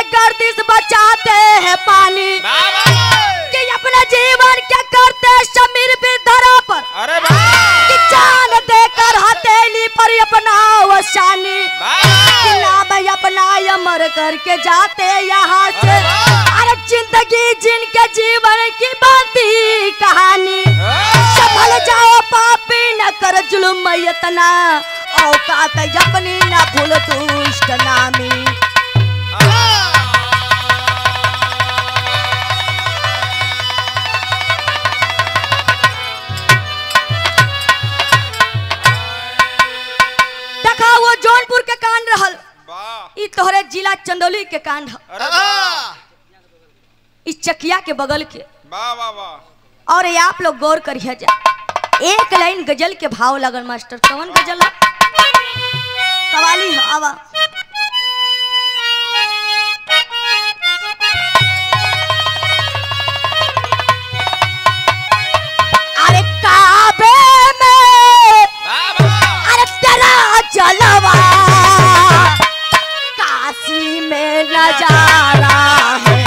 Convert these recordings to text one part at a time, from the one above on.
गर्दिश बचाते हैं पानी कि अपना जीवन क्या करते शमीर भी धरा पर कि जान देकर हथेली पर अपना वशानी कि नाम अपना अमर करके जाते यहाँ से। अरे जिंदगी जिनके जीवन की बनती कहानी संभल जाओ पापी न कर जुल्म इतना औकात अपनी न भूल दुष्ट नामी। देखा वो जौनपुर के कांड रहल ई तोहरे जिला चंदौली के कांड इस चकिया के बगल के। और ये आप लोग गौर करिए जा एक लाइन गजल के भाव लगन मास्टर कौन गजल है? कवाली हवा अरे काबे में अरे तेरा जलवा काशी में नजारा है।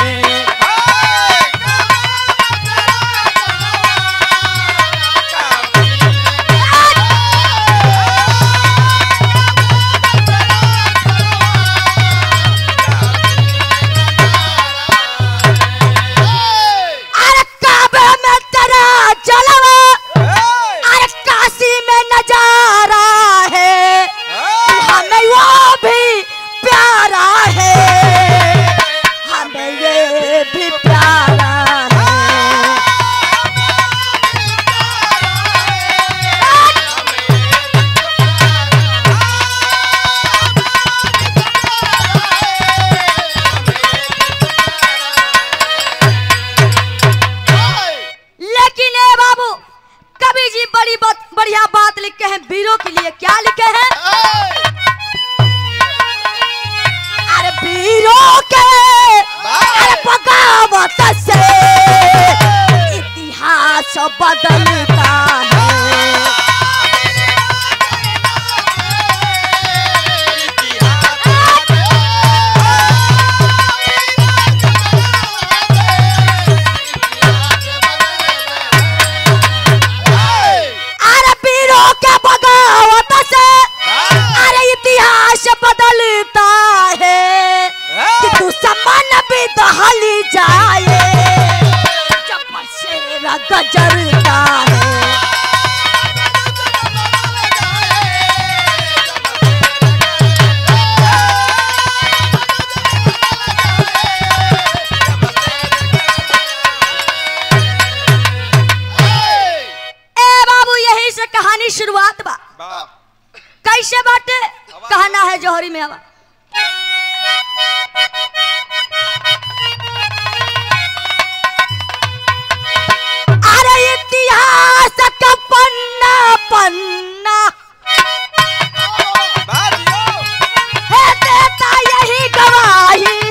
बढ़िया बात लिखे हैं वीरों के लिए। क्या लिखे हैं? अरे वीरों के अरे बगावत से इतिहास बदलता है। बदलता है कि तू समान भी दहली जाए जब शेरा गजरता है। ए बाबू यही से कहानी शुरुआत बा। कैसे बाटे कहना है जोहरी में हवा अरे इतिहास का पन्ना पन्ना है देता यही गवाही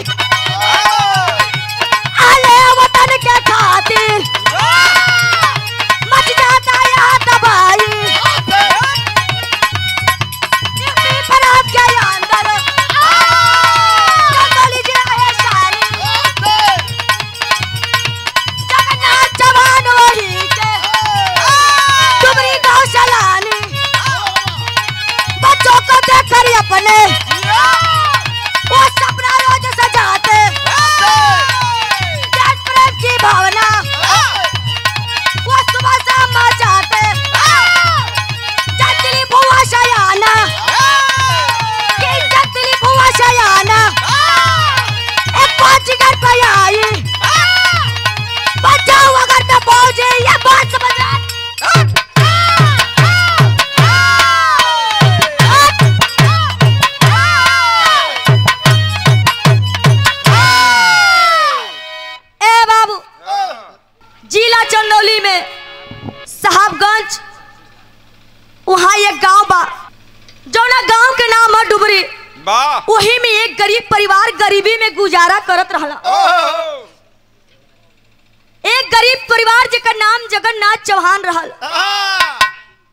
अले वतन के खातिर मच जाता यह तबाही। अपने वो सपना रोज सजाते प्रेम की भावना वो सुबह शाम मचाते जतली बुआ शयाना जतली बुआ शयाना एक पांच घर पे आई बचाओ अगर मैं पहुंचे ये बात समझ रहा। जिला चंदौली में साहबगंज वहाँ एक गांव बा जो ना गांव के नाम है डुबरी। वही में एक गरीब परिवार गरीबी में गुजारा करत रहला। एक गरीब परिवार जेकर नाम जगन्नाथ चौहान रहल।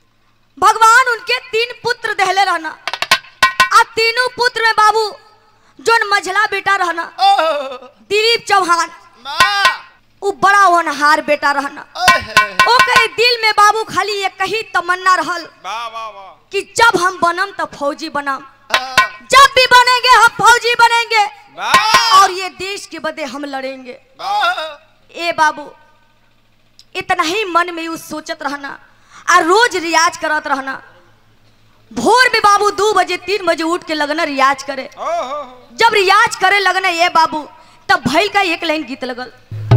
भगवान उनके 3 पुत्र देहले रहना। आ तीनों पुत्र में बाबू जोन मझला बेटा रहना दिलीप चौहान, वो बड़ा होनहार बेटा रहना। ओके दिल में बाबू खाली एक ही तमन्ना रहल कि जब हम बनम तो फौजी बनम, जब भी बनेंगे हम फौजी बनेंगे और ये देश के बदे हम लड़ेंगे। ए बाबू इतना ही मन में उस सोचत रहना और रोज रियाज करत रहना। भोर में बाबू 2 बजे 3 बजे उठ के लगना रियाज करे। जब रियाज करे लगना ये बाबू तब भाई का एक लाइन गीत लगल।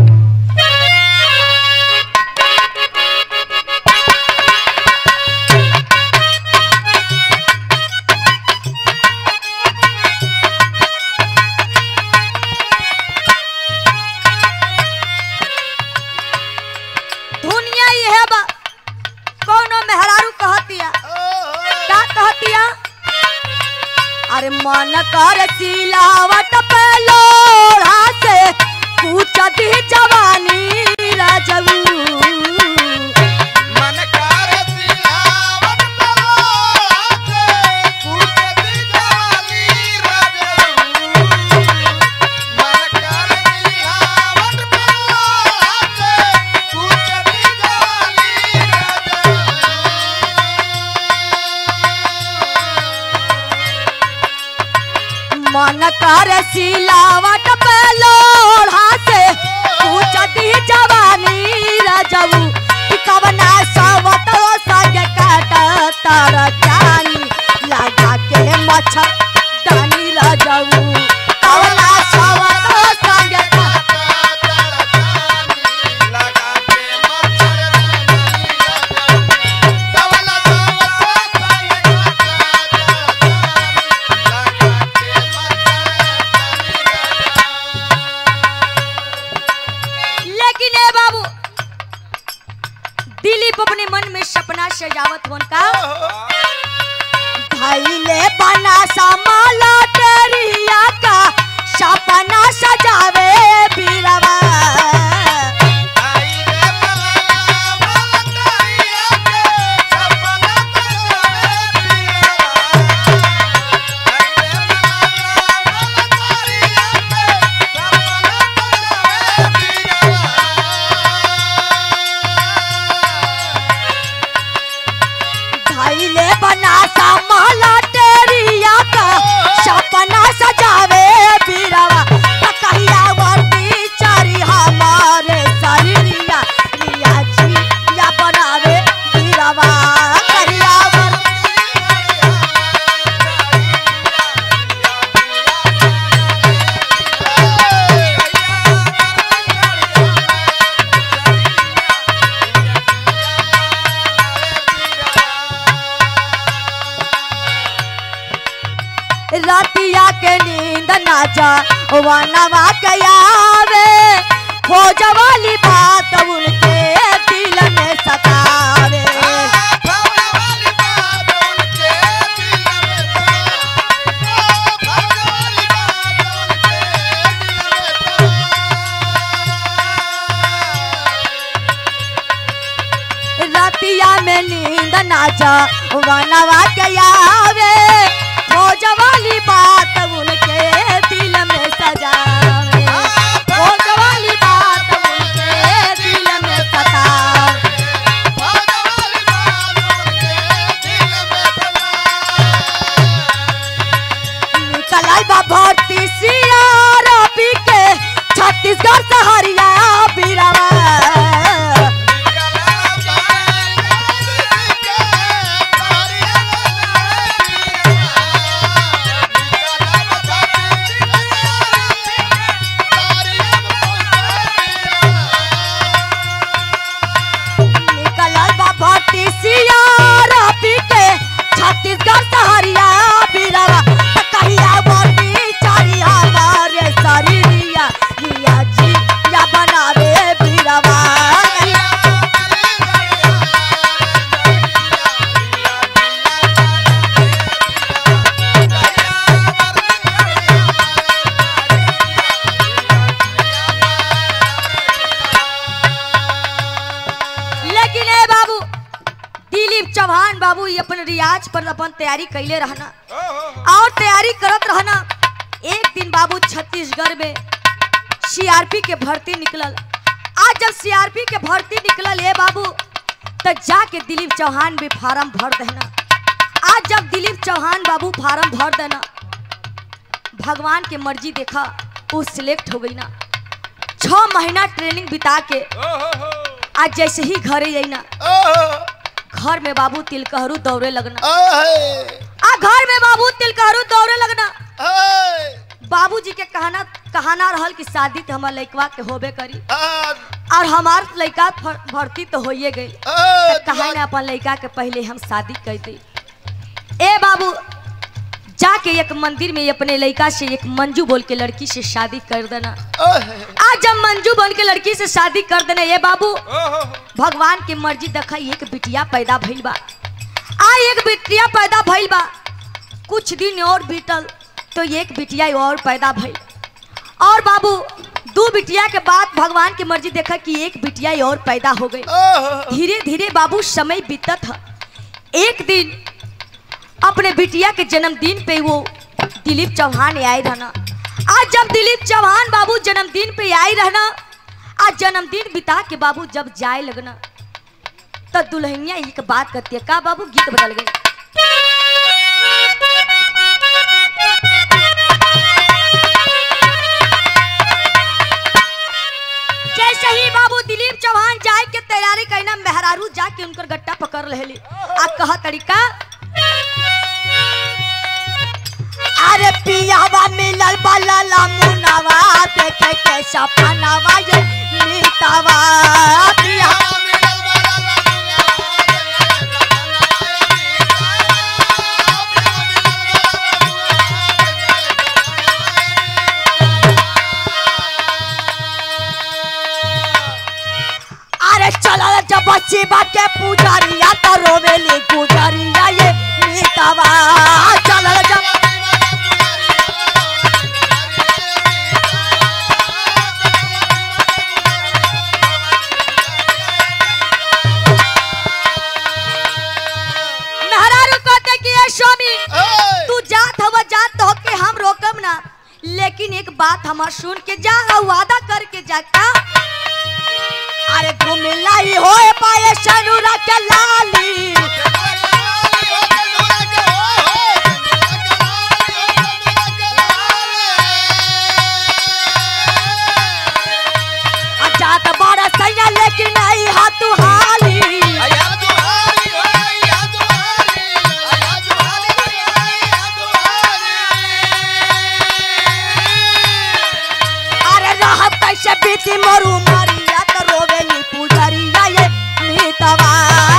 दुनिया ही है बा कौनो मेहरारू कहतिया, क्या कहतिया? अरे मन कर सिलावट पे लोढ़ा से पूछत ही जवानी राजू। मन कर सिलावट पे लोढ़ा से पूछत ही जवानी राजू। मन कर सिलावट पे लोढ़ा से पूछत ही जवानी राजू। मन कर सिलावट पे लोढ़ा से पूछत ही जवानी राजू। कवना सवत संग काट तर जानी लगा के मच्छर दानी राजू। कवना सवत संग दिलीप अपने मन में सपना सजावत होन का भाईले बना समाला टेरिया का सपना सजावे बीरवा। बना समाला टेरिया का सपना सजावे बीरवा। कहिया वर्दी चारी हमारे शरीरिया रिया जी या बनावे बीरवा। कहिया रातिया के नींद ना जा वनवा के आवे, खोज वाली बात उनके दिल में सतावे। रातिया में नींद ना जा वनवा के आवे, खोज वाली बात उनके दिल में सजावे। खोज वाली बात उनके दिल में सतावे। निकल आई बा भर्ती सियार पी के छत्तीसगढ़ सहरिया बीरवा। छत्तीसगढ़ सहरिया बीरवा। कहिया वर्दी चारी हमारे शरीरिया रिया जी या बनावे बीरवा। लेकिन ए बाबू दिलीप चौहान बाबू ये अपन रियाज पर अपन तैयारी कैले रहना और तैयारी करत रहना। एक दिन बाबू छत्तीसगढ़ में सीआरपी के भर्ती निकलल। आज जब सीआरपी के भर्ती निकलल ये बाबू तो जाके दिलीप चौहान भी फार्म भर देना। आज जब दिलीप चौहान बाबू फार्म भर देना, भगवान के मर्जी देखा वो सिलेक्ट हो गई ना। 6 महीना ट्रेनिंग बिता के आज जैसे ही घरे आई ना, घर में बाबू तिलकहरू दौड़े लगना। घर में बाबू तिलकहरू दौड़े लगना। बाबूजी के कहाना रहल कि शादी तो हमार लड़कवा के होबे करी और हमार लड़का भर्ती तो होइए गई, कहा ना अपन लड़का के पहले हम शादी कर दी। ए बाबू जाके एक मंदिर में अपने लड़का से एक मंजू बोल के लड़की से शादी कर देना। आज जब मंजू बोल के लड़की से शादी कर देना ये बाबू भगवान की मर्जी देखा एक बिटिया पैदा भइल बा। एक बिटिया पैदा भइल बा। कुछ दिन और बीतल तो एक बिटिया और पैदा भइल और बाबू 2 बिटिया के बाद भगवान की मर्जी देखा कि एक बिटिया और पैदा हो गई। धीरे धीरे बाबू समय बीतत है। एक दिन अपने बिटिया के जन्मदिन पे वो दिलीप चौहान आए रहना। आज जब दिलीप चौहान बाबू जन्मदिन पे आए रहना, आज जन्मदिन बिता के बाबू जब जाए लगना तो दुल्हनिया एक बात करती है का बाबू गीत बदल गए। जैसे ही बाबू दिलीप चौहान जाए के तैयारी करना, मेहरारू जाके उनकर गट्टा पकड़ लेली। आ कहा तरीका अरे पियावा मिलल बाला मुनावा देखे के सपनावा ये मीतावा पियावा चला जब बच्ची बाटे पुजारिया तो रोवेली गुजरिया ये मीतावा चला जब मेहरारू कहते कि ये स्वामी तू जात हो के हम रोकम ना, लेकिन एक बात हमार सुन के जा, वादा करके जा का अरे घुमिलाई होए पाए सनुरा के लाली जात बड़ा सैया लेकिन आई हाथ हाली अरे रहब कैसे बीती मरू मरिया तो रोवेली पुजरिया ये मीतवा।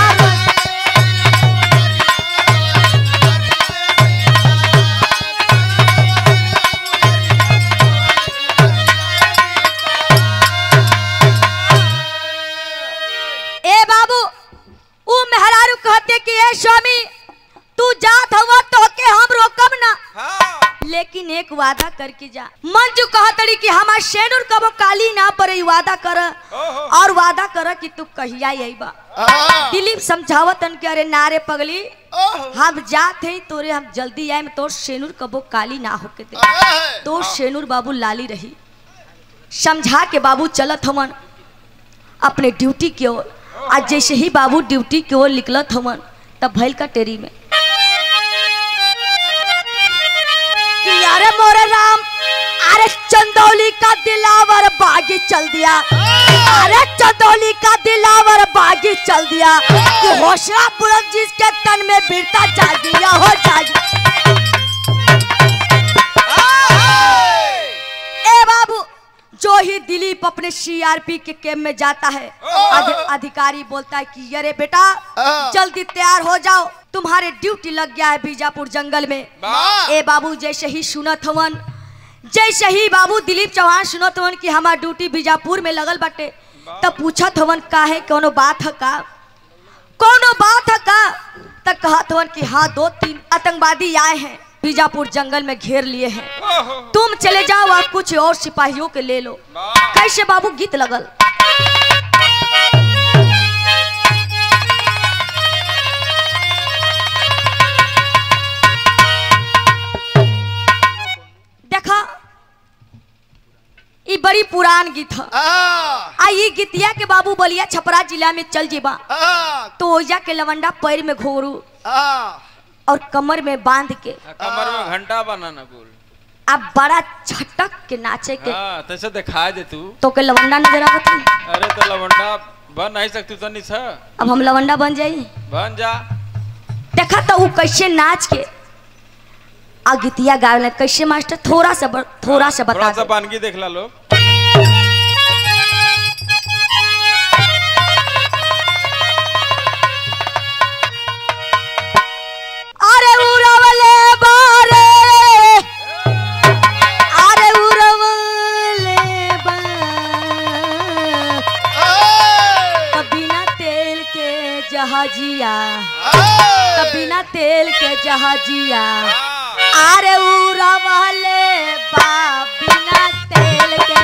ए बाबू ऊ मेहरारू कहते कि ए स्वामी तू जात हवा तो के हम रोकम ना, लेकिन एक वादा करके जा। मंजू कहतड़ी कि हमार शेनुर कबो काली ना पड़े, वादा कर और वादा कर कि तू कहिया आईबा। दिलीप समझावतन के अरे नारे पगली हम जात है तोरे हम जल्दी आए, तोर शेनुर कबो काली ना होके दे, तो शेनुर बाबू लाली रही। समझा के बाबू चलत हमन अपने ड्यूटी की ओर। आज जैसे ही बाबू ड्यूटी की ओर निकलत हमन तब भैल का टेरी में अरे मोरे राम अरे चंदौली का दिलावर बागी चल दिया, अरे चंदौली का दिलावर बागी चल दिया कि होशरा बुलंद जिसके तन में वीरता जाग दिया हो जाग। ए बाबू जो ही दिलीप अपने सीआरपी के कैंप में जाता है, अधिकारी बोलता है कि अरे बेटा जल्दी तैयार हो जाओ, तुम्हारे ड्यूटी लग गया है बीजापुर जंगल में। ए बाबू जैसे ही सुनत हवन, जैसे ही बाबू दिलीप चौहान सुनत हवन कि हमार ड्यूटी बीजापुर में लगल बाटे, तब पूछत हवन काहे कोनो बात है का, कोनो बात है का, तब कहत हवन कि हाँ 2-3 आतंकवादी आए हैं बीजापुर जंगल में घेर लिए हैं, तुम चले जाओ और कुछ और सिपाहियों के ले लो। कैसे बाबू गीत लगल देखा पुरान गीत है। आई गीतिया के बाबू बलिया छपरा जिला में चल जीबा तो ओजा के लवंडा पैर में घोरू और कमर में बांध के कमर में घंटा बनाना बोल अब बड़ा छटक के नाचे के तैसे दिखा दे तू तो के लवंडा नजर आवत है। अरे तो लवंडा बन नहीं सकती तो नहीं था। अब हम लवंडा बन जाई बन जा। देखा तो वो कैसे नाच के आ गीतिया गावे कैसे मास्टर थोड़ा सा बता थोड़ा सा बानगी देख ला लोग। अरे उड़वले बारे अरे उड़वले बिना तेल के जहाजिया बिना तेल के जहाजिया अरे उड़वले बिना तेल के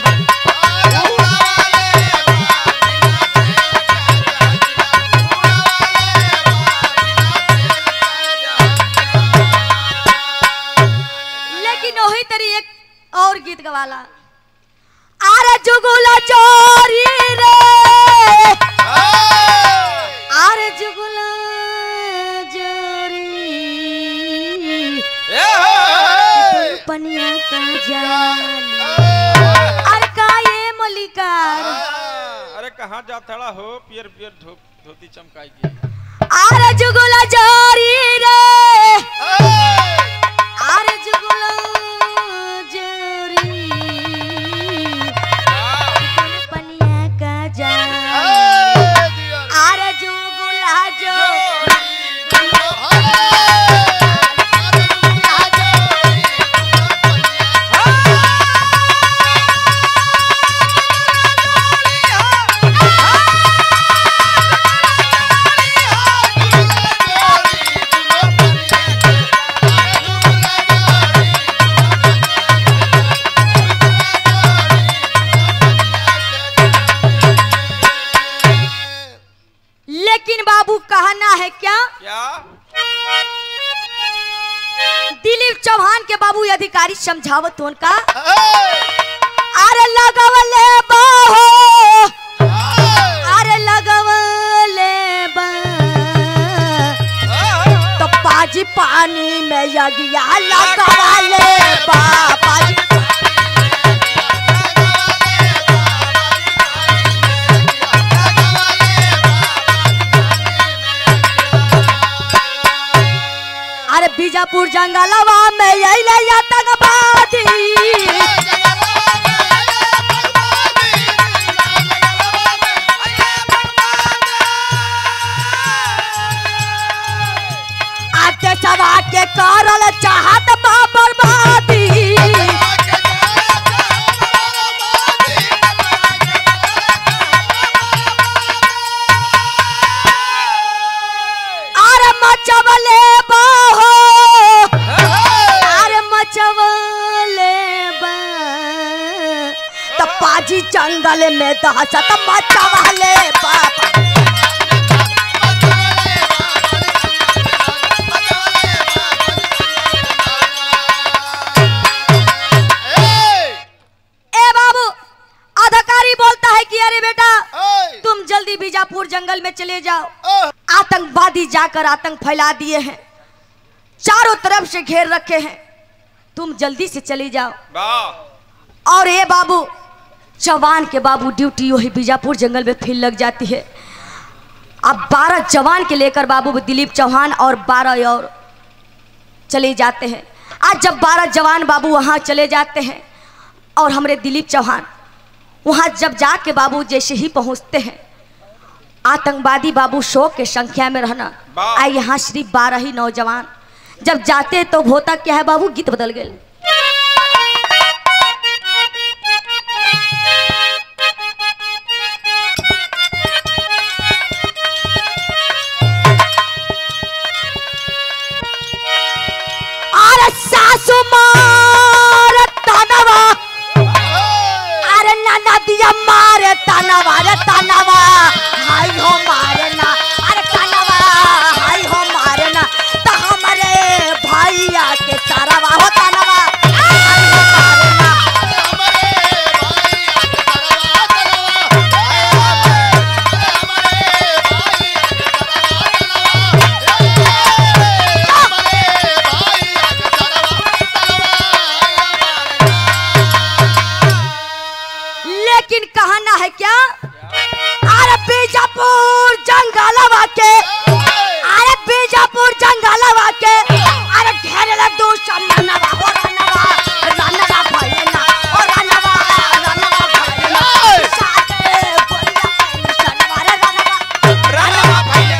लेकिन वही तरी एक और गीत गवाला अरे जुगुला चोरी रे अरे जुगुला पनिया का जाली अरे का ये मलिकार अरे कहाँ जा थड़ा हो पियर पियर धोती चमकाएगी। अरे जुगुला जोरी रे अरे जुगुला जोरी पनिया का जाली अरे जुगुला जोरी लेकिन बाबू कहना है क्या दिलीप चौहान के बाबू अधिकारी समझावत उनका अरे लगवले बाहो अरे लगवले बा तो पाजी पानी में यगिया लगवले बा पाजी अरे बीजापुर जंगलवा में यही आतंकवादी आते सवा के करल चाहत बर्बादी अरे मचवले पाजी जंगल में दहशत मचावले बाबा ए बाबू अधिकारी बोलता है कि अरे बेटा तुम जल्दी बीजापुर जंगल में चले जाओ आतंकवादी जाकर आतंक फैला दिए हैं चारों तरफ से घेर रखे हैं तुम जल्दी से चली जाओ। और ये बाबू जवान के बाबू ड्यूटी वही बीजापुर जंगल में फिर लग जाती है। अब 12 जवान के लेकर बाबू दिलीप चौहान और 12 और चले जाते हैं। आज जब 12 जवान बाबू वहाँ चले जाते हैं और हमारे दिलीप चौहान वहाँ जब जाके बाबू जैसे ही पहुँचते हैं आतंकवादी बाबू 100 के संख्या में रहना आई यहाँ सिर्फ 12 ही नौजवान जब जाते तो होता क्या है बाबू गीत बदल गए। सासु मार तनवा अरे नदिया मारे तनवा रे तनवा हाय हो मारे ना अरे तनवा हाय हो मारे ना तो हमारे भैया के सारावा हो तनवा मीरापुर जंगलवा के अरे घेरे लग दो समनवा हो रनवा रनवा भैया ओ रनवा रनवा भैया साथे बोलिया सनवा रे रनवा भैया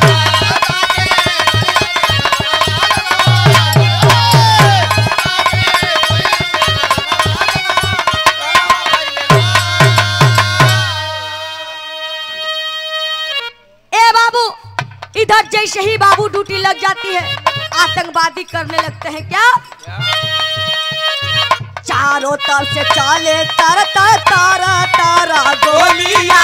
ए बाबू इधर जैसे ही बाबू ड्यूटी लग जाती है आतंकवादी करने लगते हैं क्या चारों तरफ से चले तर तर तारा तारा गोलियां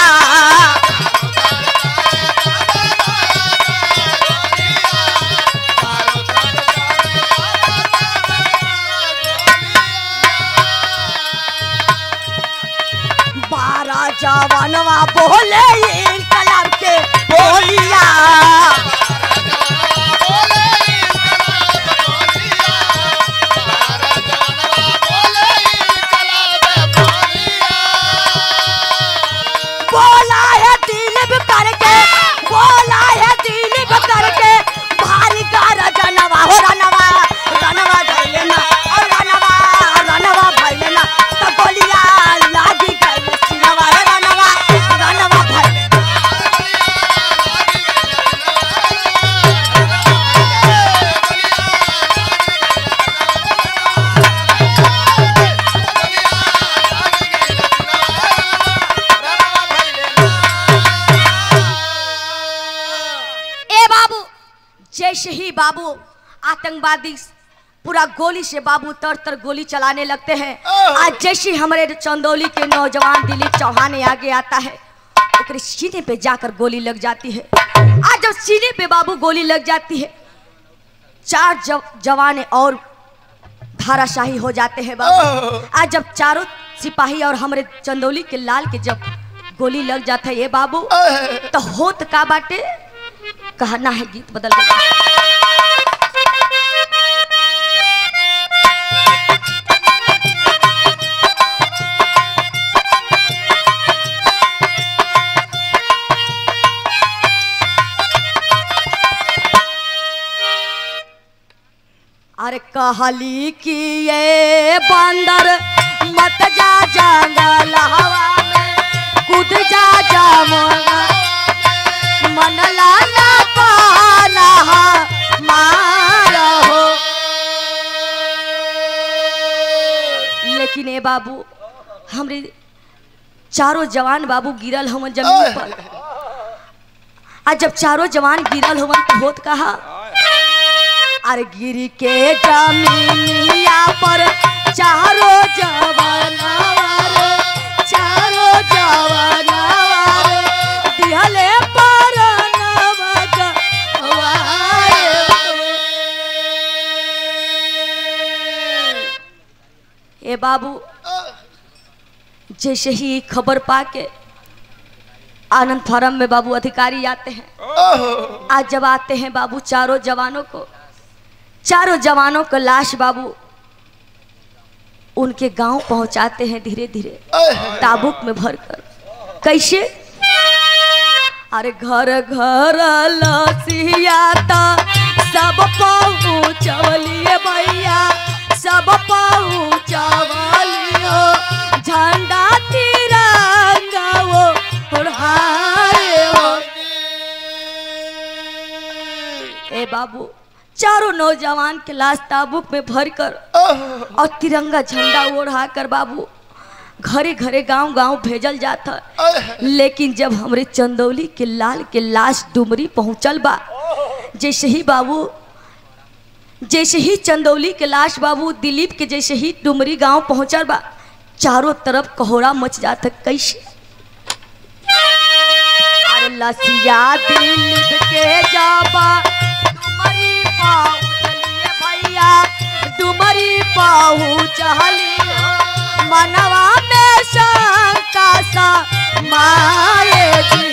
बारह जवानवा बोले इनकलाब के बोलिया बोला है दिलीप करके बोला है दिलीप करके भारी गारा जनवा हो रनवा रनवा धैलेना और रनवा रनवा भैलेना तो गोलियां लागी गई सिनवा रे रनवा रनवा भैलेना जैसे ही बाबू आतंकवादी पूरा गोली से बाबू तर तर गोली चलाने लगते हैं आज जैसे हमारे चंदौली के नौजवान दिलीप चौहान आगे आता है उसके सीने पे जाकर गोली लग जाती है आज जब सीने पे बाबू गोली लग जाती है चार जवान और धाराशाही हो जाते हैं बाबू आज जब चारों सिपाही और हमारे चंदौली के लाल के जब गोली लग जाता है ये बाबू तो होत का बाटे कहना है गीत बदल गया अरे कहली कि ये बंदर मत जा जंगल हवा में कूद जा जामुना मन लाना पाना मारो लेकिन ए बाबू हमरे चारों जवान बाबू गिरल हम जमीन पर आज जब चारों जवान गिरल हम तो होत कहा अरे गिरी के जमीनिया पर चारों जवान दिहले ए बाबू जैसे ही खबर पाके आनंद फार्म में बाबू अधिकारी आते हैं आज जब आते हैं बाबू चारों जवानों को लाश बाबू उनके गांव पहुंचाते हैं धीरे धीरे ताबूक में भरकर कैसे अरे घर घर लसियाता सब पहुंचवलिए भैया सब पहुंचवलियो झंडा तिरंगा वो उड़ाए हो ए बाबू चारों नौजवान के लाश ताबूक में भरकर और तिरंगा झंडा ओढ़ाकर बाबू घरे घरे गांव गांव भेजल जाता लेकिन जब हमरे चंदौली के लाल के लाश डुमरी पहुंचल बा जैसे ही चंदौली के लाश बाबू दिलीप के जैसे ही डुमरी गांव पहुंचल बा चारों तरफ कोहरा मच जाता कैसे अरे लसिया दिलीप के जाबा डुमरी पहुंचलिए भैया डुमरी पहुंचलिए मनवा में शंका सा मारे जी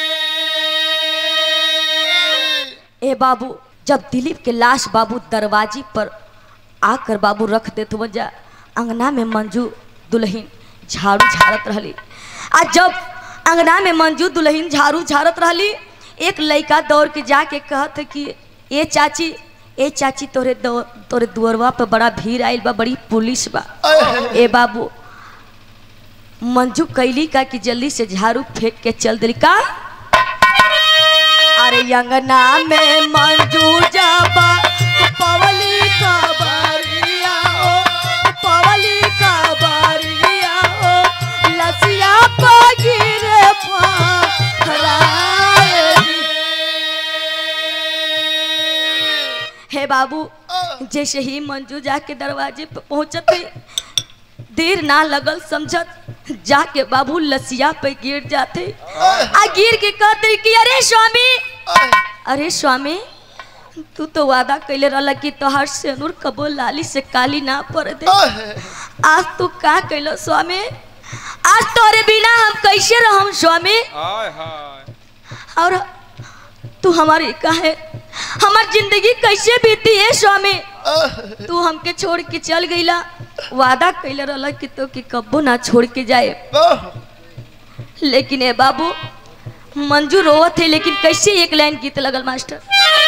ए बाबू जब दिलीप के लाश बाबू दरवाजे पर आकर बाबू रख दे तो वजह अंगना में मंजू दुल्हन झाड़ू झाड़त रहली आज जब अंगना में मंजू दुल्हन झाड़ू झाड़त रहली एक लड़का दौड़ के जाके कहत कि ए चाची तोरे दुअरवा पे बड़ा भीड़ आइल बा, बड़ी पुलिस बा। ए बाबू मंजू कैली का कि जल्दी से झाड़ू फेंक के चल दिली का। अरे अंगना में मंजू जाबा पवली का बारिया ओ, पवली का बारिया ओ, लसिया को गिरे हे बाबू। जैसे ही मंजू जाके दरवाजे पे पहुंचते देर ना लगल समझत, जाके बाबू लसिया पे गिर जाते। आ गिर के कहते कि अरे स्वामी तू तो वादा कैले रहला कि तोहार सेनुर कबो लाली से काली ना पड़ दे। आज तू का कैलो स्वामी? आज तोरे बिना हम कैसे रहम स्वामी? और तू हमारी काहे हमार जिंदगी कैसे बीती है स्वामी? तू हमके छोड़ के चल गईला, वादा कैले रहला कि तो कि कब्बो ना छोड़ के जाए। लेकिन ए बाबू मंजू रोवत है, लेकिन कैसे एक लाइन गीत लगल मास्टर।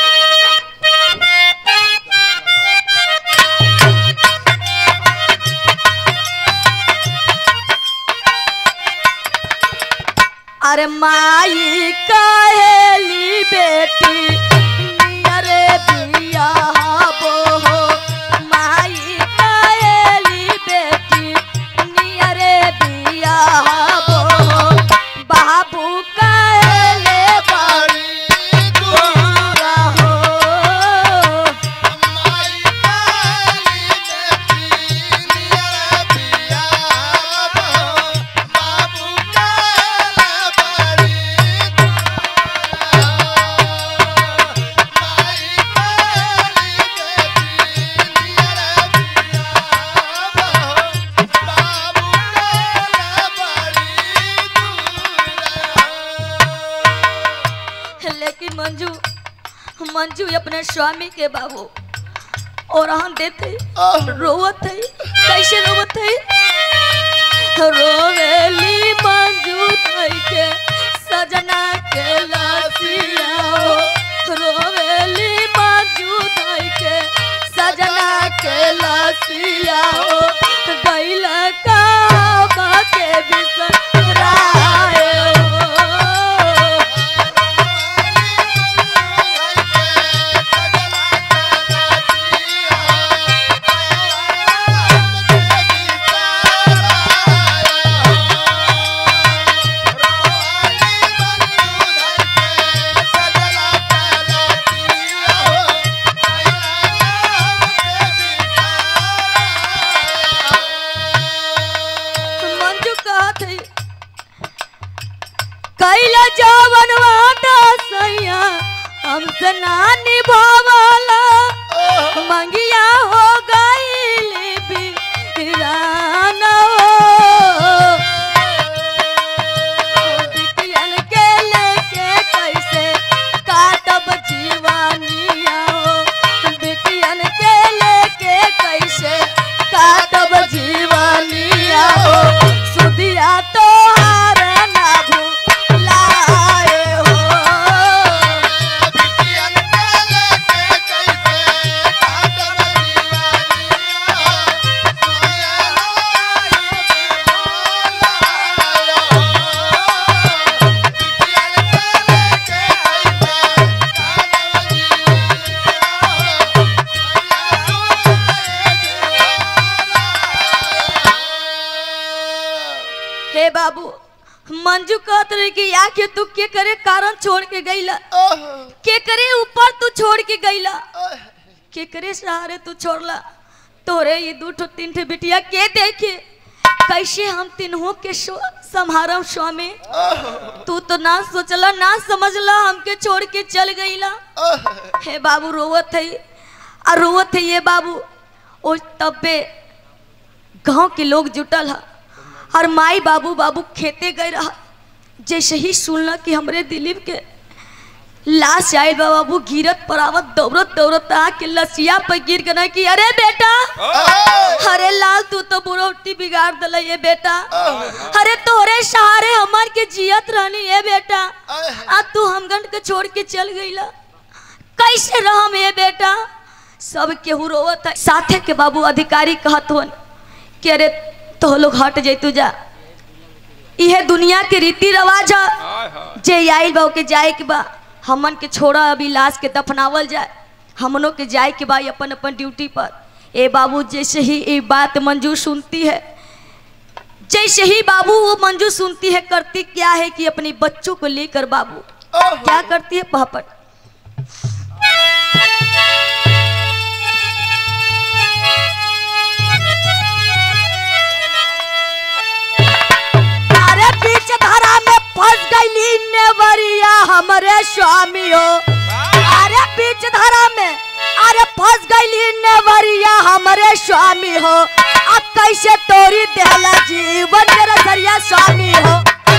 अरे माई कहेली बेटी नियरे बिया बो, माई कहेली बेटी नियरे बिया बो, बाबू कहेले बड़ी दूरा हो। माई कहेली बेटी नियरे बिया बो, बाबू मंजू अपने स्वामी के बाबू और हम देते रोवत है। कैसे रोवत है? रोवेली मंजू थई के सजना के लसिया, रोवेली मंजू थई के सजना के लसिया, गइल का के बिसराए। कैला जवन वादा सैया हमसे ना निभावला, मंगिया हो गईली बिराना बिटियन के लेके कैसे काटब जीवानिया, बिटियन के लेके कैसे काटब जीवानिया, सुधिया तो बाबू। मंजू कहत रही कि आखिर तू के करे कारण छोड़ के गईला, के करे ऊपर तू छोड़ के गईला, के करे सहारे तू छोड़ला। तोरे ये 2-3 बिटिया के देखे कैसे हम तीनों के संभारम स्वामी? तू तो ना सोचला ना समझला, हमके छोड़ के चल गईला। हे बाबू रोवत है और रोवत है ये बाबू। ओ तब्बे गांव के लोग जुटल है और माई बाबू खेते गए रहा। जैसे ही सुनला कि हमरे दिलीप के लाश आयल बाबू गिरत परावत दौड़त आके लसिया पे गिर गना कि अरे बेटा, अरे लाल तू तो बुढ़ौती बिगाड़ दल ये बेटा, अरे तोरे सहारे हमार के जियत रहनी है बेटा, आ तू हमगन के छोड़ के चल गईला। कैसे रह में बेटा, सब केहू रोवत है। साथे के बाबू अधिकारी कहत हुन कि अरे तो लोग हट जैतू जा, यह दुनिया के रीति रिवाज है। जे आई बा के जाए के बा, हमन के छोड़ा अभी लाश के दफनावल जाए, हमनों के जाए के बा अपन अपन ड्यूटी पर। ए बाबू जैसे ही ये बात मंजू सुनती है, जैसे ही बाबू वो मंजू सुनती है, करती क्या है कि अपने बच्चों को लेकर बाबू क्या करती है पापड़, अरे बीच धारा में फंस गई नेवरिया हमारे स्वामी हो। अरे बीच धारा में अरे फंस गई नेवरिया हमारे स्वामी हो। अब कैसे तोरी देला जीवन मेरा सरिया स्वामी हो।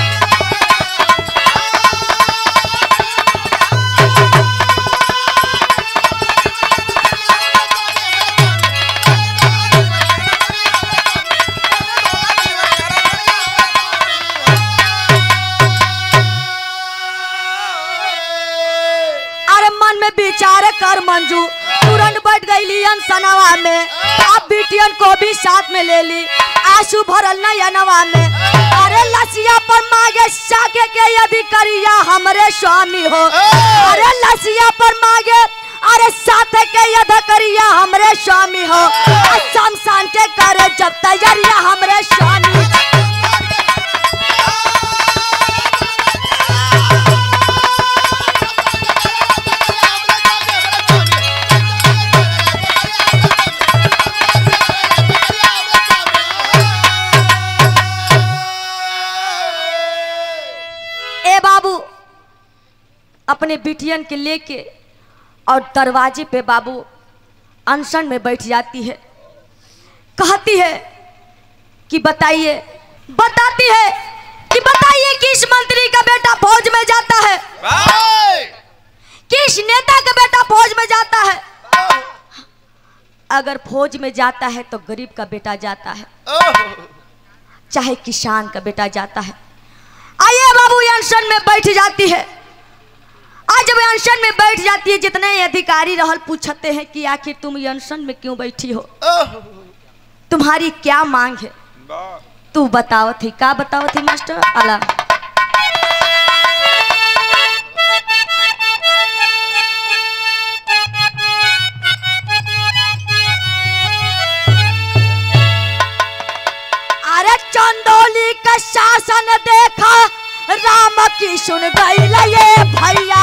विचार कर मंजू तुरंत बैठ गई सनवा में। अब बिटियन को भी साथ में ले ली, आंसू भरल नयनवा में। अरे लसिया पर मांगे साके के अधिकारिया हमरे स्वामी हो। अरे लसिया पर मांगे अरे साथ के अधिकारिया हमरे स्वामी हो। शमशान के करे जब तैयारिया हमरे स्वामी। अपने बिटियन के लेके और दरवाजे पे बाबू अनशन में बैठ जाती है। कहती है कि बताइए, बताती है कि बताइए किस मंत्री का बेटा फौज में जाता है, किस नेता का बेटा फौज में जाता है। अगर फौज में जाता है तो गरीब का बेटा जाता है, चाहे किसान का बेटा जाता है। आइए बाबू अनशन में बैठ जाती है। आज जब अनशन में बैठ जाती है, जितने अधिकारी रहल पूछते हैं कि आखिर तुम अनशन में क्यों बैठी हो, तुम्हारी क्या मांग है। तू बताओ थी, क्या बताओ थी मास्टर आला। अरे चंदौली का शासन देखा राम की सुन गई ये भैया।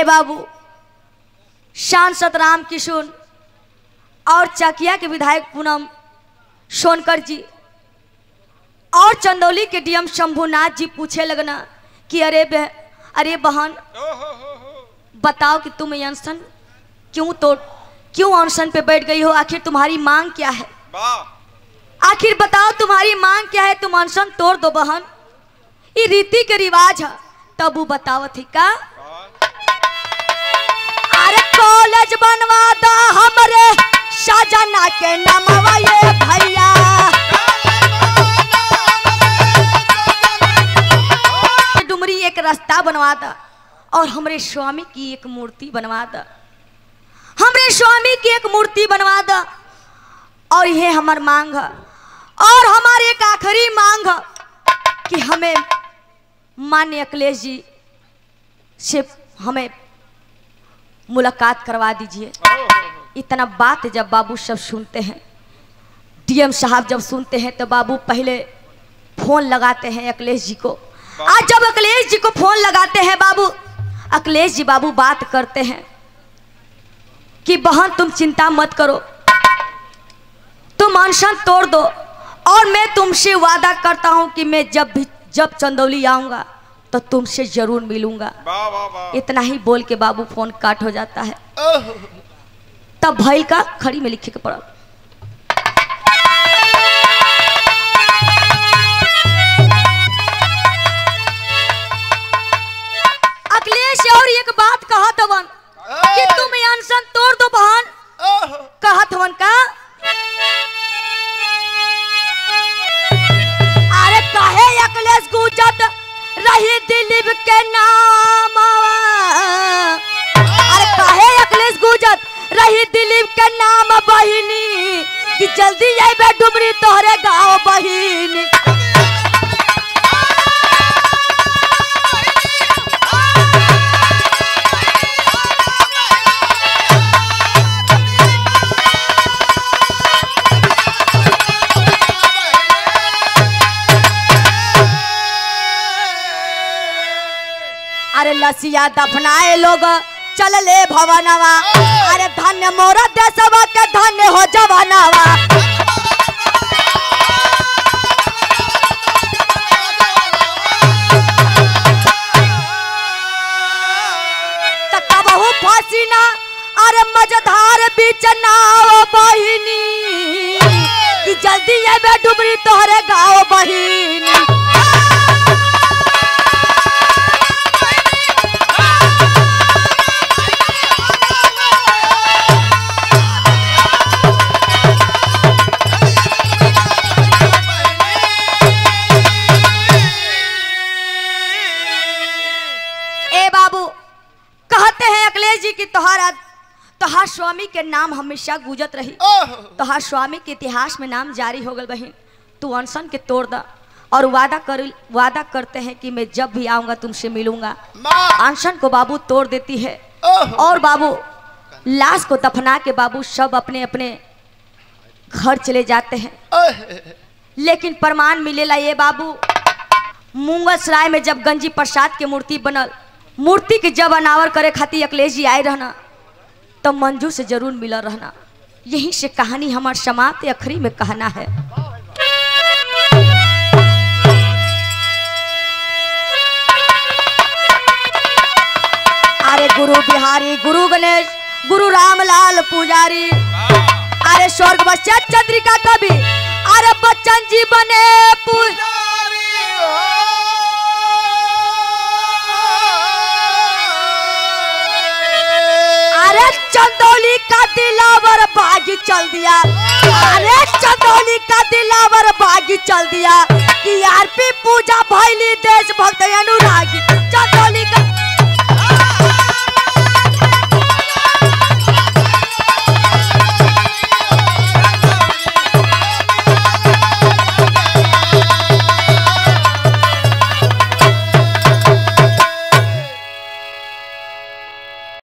बाबू, सांसद राम किशोर और चकिया के विधायक पूनम सोनकर जी और चंदौली के डीएम शंभुनाथ जी पूछे लगना कि अरे बहन, बताओ कि तुम अनशन क्यों अनशन पे बैठ गई हो? आखिर तुम्हारी मांग क्या है? आखिर बताओ तुम्हारी मांग क्या है? तुम अनशन तोड़ दो बहन, ये रीति के रिवाज है। तब वो बताओ थी का, अरे कॉलेज बनवा दो हमरे शाहजहां के नामवा ये भैया, डुमरी एक रास्ता बनवा दो और हमरे स्वामी की एक मूर्ति बनवा दो, हमरे स्वामी की एक मूर्ति बनवा दो। और ये हमार मांग है। और हमारी एक आखिरी मांग है कि हमें माननीय अखिलेश जी से हमें मुलाकात करवा दीजिए। इतना बात जब बाबू सब सुनते हैं, डीएम साहब जब सुनते हैं तो बाबू पहले फोन लगाते हैं अखिलेश जी को। आज जब अखिलेश जी को फोन लगाते हैं बाबू, अखिलेश जी बाबू बात करते हैं कि बहन तुम चिंता मत करो, तुम अनशन तोड़ दो और मैं तुमसे वादा करता हूं कि मैं जब चंदौली आऊंगा तो तुमसे जरूर मिलूंगा। इतना ही बोल के बाबू फोन काट हो जाता है। तब भइल का खड़ी में लिखे के पड़ा, अखिलेश और एक बात कहा तवन कि तुम अनशन तोड़ दो बहन, कहा तवन का, अरे कहे अखिलेश गुजत रही दिलीप के नाम, अरे कहे अखिलेश गुजत रही दिलीप के नाम बहिनी कि जल्दी आइबे डुमरी तोहरे गाँव बहिनी। अरे लसिया दफनाए लोग चल ले भवनवा, अरे धन्य मोरा देशवा के धन्य हो जवानवा। तकबहु फांसीना अरे मझधार बीच नाव बहिनी कि जल्दी आइबे डुमरी तोहरे गाँव बहिनी। तोहार स्वामी के नाम हमेशा गुजत रही, तोहार स्वामी के इतिहास में नाम जारी हो गल बहन। तू अनशन के तोड़ दा और वादा करते हैं कि मैं जब भी आऊंगा तुमसे मिलूंगा। अनशन को बाबू तोड़ देती है और बाबू लाश को दफना के बाबू सब अपने अपने घर चले जाते हैं। लेकिन प्रमाण मिलेला ये बाबू, मुंगलसराय में जब गंजी प्रसाद के मूर्ति बनल, मूर्ति के जब अनावर करे खातिर अखिलेश जी आए रहना तो मंजू से जरूर मिला रहना। यहीं से कहानी हमार समाप्त आखिरी में कहना है। अरे गुरु बिहारी, गुरु गणेश, गुरु रामलाल पुजारी, अरे स्वर्ग बच्चा चंद्रिका कवि, अरे बच्चन जी बने पुजारी। अरे चंदौली का दिलावर बागी चल दिया, अरे चंदौली का दिलावर बागी चल दिया कि आरपी पूजा भैली देशभक्त अनुराग।